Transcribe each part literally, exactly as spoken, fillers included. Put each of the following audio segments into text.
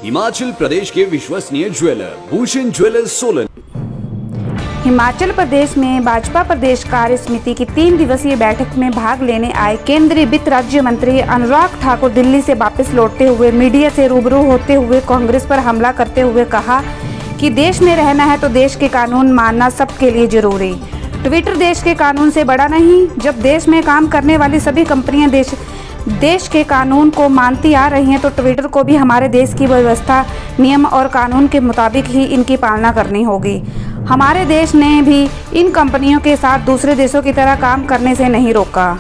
हिमाचल प्रदेश के विश्वसनीय jeweller Bhushan jewellers Solan. Himachal Pradesh में भाजपा प्रदेश कार्य समिति की तीन दिवसीय बैठक में भाग लेने आए केंद्रीय वित्त राज्य मंत्री अनुराग ठाकुर दिल्ली से वापस लौटते हुए मीडिया से रूबरू होते हुए कांग्रेस पर हमला करते हुए कहा कि देश में रहना है तो देश के कानून मानना सबके लिए जरूरी। ट्विटर देश के कानून से बड़ा नहीं। जब देश में काम करने वाली सभी कंपनियां देश देश के कानून को मानती आ रही हैं तो ट्विटर को भी हमारे देश की व्यवस्था, नियम और कानून के मुताबिक ही इनकी पालना करनी होगी। हमारे देश ने भी इन कंपनियों के साथ दूसरे देशों की तरह काम करने से नहीं रोका।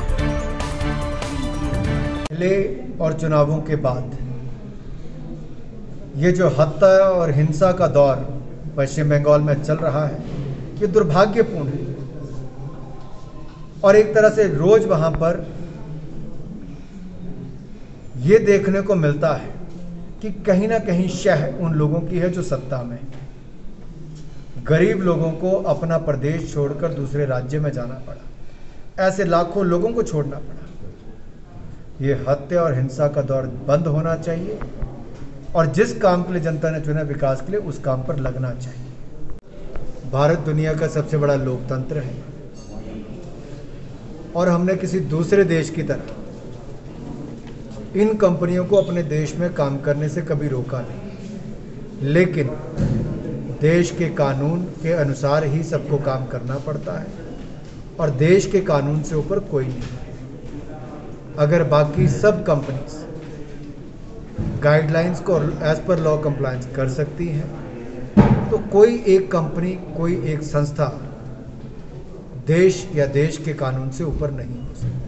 पहले और चुनावों के बाद ये जो हत्या और हिंसा का दौर पश्चिम बंगाल में चल रहा है, ये दुर्भाग्यपूर्ण है। और एक तरह से रोज वहां पर ये देखने को मिलता है कि कहीं ना कहीं शह उन लोगों की है जो सत्ता में, गरीब लोगों को अपना प्रदेश छोड़कर दूसरे राज्य में जाना पड़ा, ऐसे लाखों लोगों को छोड़ना पड़ा। ये हत्या और हिंसा का दौर बंद होना चाहिए और जिस काम के लिए जनता ने चुना विकास के लिए, उस काम पर लगना चाहिए। भारत दुनिया का सबसे बड़ा लोकतंत्र है और हमने किसी दूसरे देश की तरह इन कंपनियों को अपने देश में काम करने से कभी रोका नहीं, लेकिन देश के कानून के अनुसार ही सबको काम करना पड़ता है और देश के कानून से ऊपर कोई नहीं है। अगर बाकी सब कंपनीज गाइडलाइंस को एज पर लॉ कंप्लायंस कर सकती हैं तो कोई एक कंपनी, कोई एक संस्था देश या देश के कानून से ऊपर नहीं हो सकती।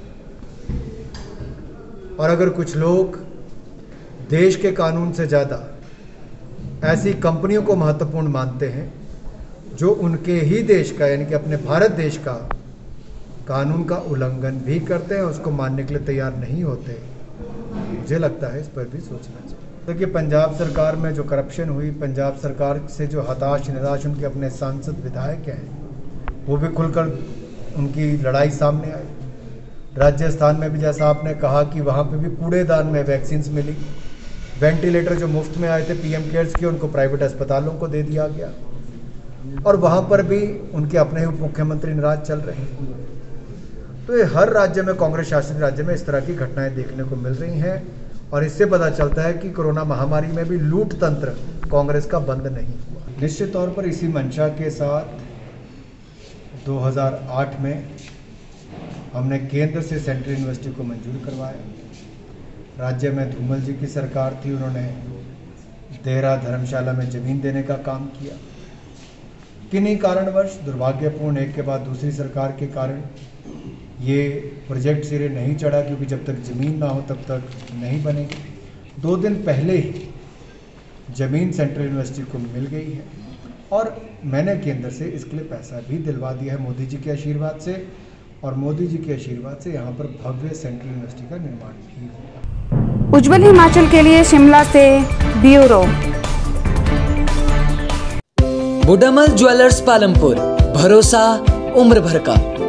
और अगर कुछ लोग देश के कानून से ज़्यादा ऐसी कंपनियों को महत्वपूर्ण मानते हैं जो उनके ही देश का, यानी कि अपने भारत देश का कानून का उल्लंघन भी करते हैं, उसको मानने के लिए तैयार नहीं होते, मुझे लगता है इस पर भी सोचना चाहिए। देखिए, पंजाब सरकार में जो करप्शन हुई, पंजाब सरकार से जो हताश निराश उनके अपने सांसद विधायक हैं, वो भी खुलकर उनकी लड़ाई सामने आई। राजस्थान में भी जैसा आपने कहा कि वहाँ पे भी कूड़ेदान में वैक्सीन्स मिली, वेंटिलेटर जो मुफ्त में आए थे पीएम केयर्स के, उनको प्राइवेट अस्पतालों को दे दिया गया और वहाँ पर भी उनके अपने ही उप मुख्यमंत्री नाराज चल रहे हैं। तो ये हर राज्य में, कांग्रेस शासित राज्य में इस तरह की घटनाएं देखने को मिल रही हैं और इससे पता चलता है कि कोरोना महामारी में भी लूट तंत्र कांग्रेस का बंद नहीं हुआ। निश्चित तौर पर इसी मंशा के साथ दो हज़ार आठ में हमने केंद्र से सेंट्रल यूनिवर्सिटी को मंजूर करवाया। राज्य में धूमल जी की सरकार थी, उन्होंने देहरा धर्मशाला में ज़मीन देने का काम किया। किन्हीं कारणवश, दुर्भाग्यपूर्ण एक के बाद दूसरी सरकार के कारण ये प्रोजेक्ट सिरे नहीं चढ़ा, क्योंकि जब तक ज़मीन ना हो तब तक नहीं बनेगी। दो दिन पहले ही ज़मीन सेंट्रल यूनिवर्सिटी को मिल गई है और मैंने केंद्र से इसके लिए पैसा भी दिलवा दिया है मोदी जी के आशीर्वाद से, और मोदी जी के आशीर्वाद से यहाँ पर भव्य सेंट्रल यूनिवर्सिटी का निर्माण भी होगा। उज्जवल हिमाचल के लिए शिमला से ब्यूरो। बुडामल ज्वेलर्स पालमपुर, भरोसा उम्र भर का।